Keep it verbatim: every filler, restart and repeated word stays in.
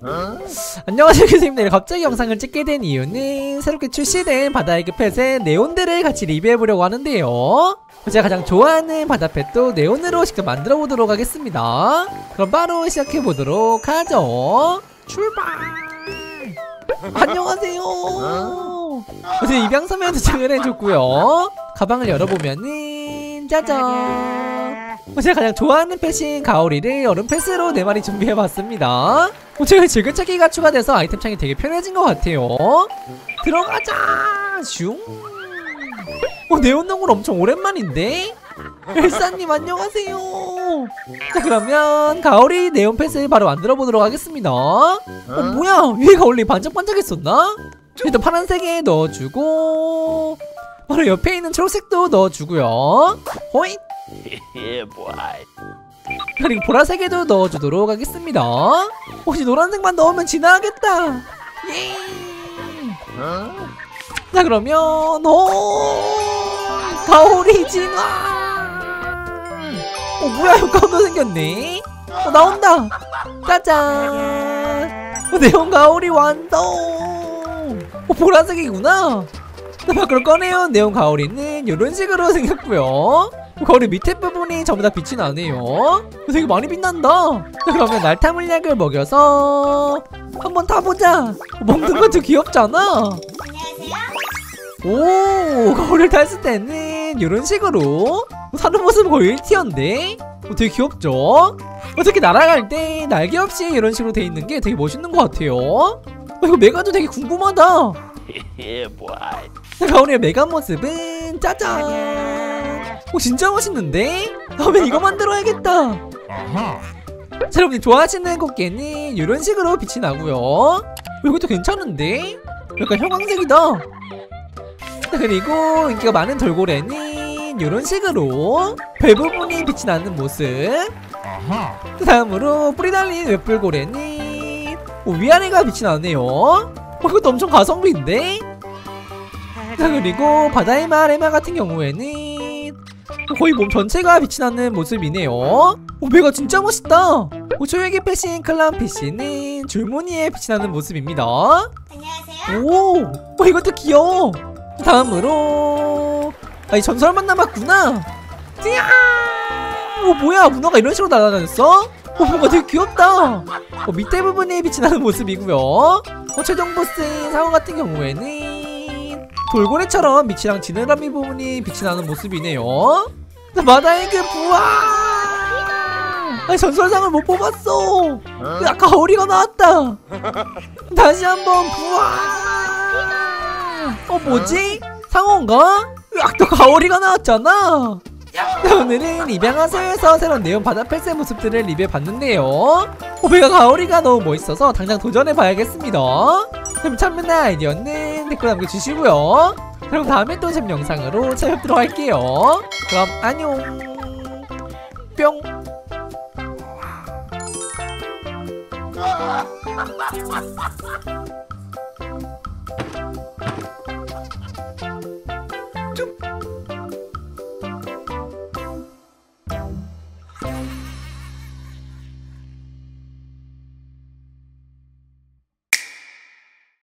안녕하세요 교수님들. 갑자기 영상을 찍게 된 이유는 새롭게 출시된 바다의 그 펫의 네온들을 같이 리뷰해보려고 하는데요. 제가 가장 좋아하는 바다 펫도 네온으로 직접 만들어 보도록 하겠습니다. 그럼 바로 시작해보도록 하죠. 출발! 안녕하세요. 어제 입양섬에 도착을 해줬고요. 가방을 열어보면은 짜잔! 제가 가장 좋아하는 펫인 가오리를 얼음 펫으로 네 마리 준비해봤습니다. 제가 즐겨찾기가 추가돼서 아이템 창이 되게 편해진 것 같아요. 들어가자! 슝! 어, 네온동굴 엄청 오랜만인데? 엘사님 안녕하세요. 자, 그러면 가오리 네온 펫을 바로 만들어 보도록 하겠습니다. 어, 뭐야? 위에 가오리 반짝반짝했었나? 일단 파란색에 넣어주고, 바로 옆에 있는 초록색도 넣어주고요. 호잇! 그리고 보라색에도 넣어주도록 하겠습니다. 혹시 노란색만 넣으면 지나가겠다. 예. 자, 그러면 오 가오리 진화. 어, 뭐야, 효과도 생겼네. 어, 나온다. 짜잔. 어, 네온 가오리 완성. 어, 보라색이구나. 자, 밖으로 꺼내온 네온 가오리는 이런 식으로 생겼고요. 거리 밑에 부분이 전부 다 빛이 나네요. 되게 많이 빛난다. 자, 그러면 날타 물약을 먹여서 한번 타보자. 먹는 것도 귀엽잖아. 오, 거리를 탔을 때는 이런 식으로 사는 모습은 거의 일 티어인데 어, 되게 귀엽죠? 어떻게 날아갈 때 날개 없이 이런 식으로 돼 있는 게 되게 멋있는 것 같아요. 어, 이거 메가도 되게 궁금하다. 가오리의 메가 모습은 짜잔. 오, 진짜 멋있는데? 다음엔 이거 만들어야겠다. 자, 여러분이 좋아하시는 꽃게는 이런 식으로 빛이 나고요. 이것도 괜찮은데? 약간 형광색이다. 자, 그리고 인기가 많은 돌고래는 이런 식으로 배 부분이 빛이 나는 모습. 그 다음으로 뿌리 달린 웹불고래는 위아래가 빛이 나네요. 어, 이것도 엄청 가성비인데? 자, 그리고 바다의 말 에마 같은 경우에는 거의 몸 전체가 빛이 나는 모습이네요. 오, 배가 진짜 멋있다. 오, 초회계 펫인 클라운피쉬는 줄무늬에 빛이 나는 모습입니다. 안녕하세요. 오, 오, 이것도 귀여워. 다음으로 아니, 전설만 남았구나. 띠야! 오, 뭐야, 문어가 이런 식으로 날아다녔어? 오, 뭔가 되게 귀엽다. 어, 밑에 부분이 빛이 나는 모습이고요. 어, 최종 보스인 상어 같은 경우에는 돌고래처럼 밑이랑 지느러미 부분이 빛이 나는 모습이네요. 자, 바다의 그 부활! 아니, 전설상을 못 뽑았어. 아까 가오리가 나왔다. 다시 한번 부활! 어, 뭐지? 상어인가? 으악, 또 가오리가 나왔잖아. 오늘은 입양하세요에서 새로운 네온 바다 펫의 모습들을 리뷰해봤는데요. 어, 배가 가오리가 너무 멋있어서 당장 도전해봐야겠습니다. 그럼 참여나 아이디어는 댓글 남겨주시고요. 그럼 다음에 또 재밌는 영상으로 찾아뵙도록 할게요. 그럼 안녕. 뿅. 쭉.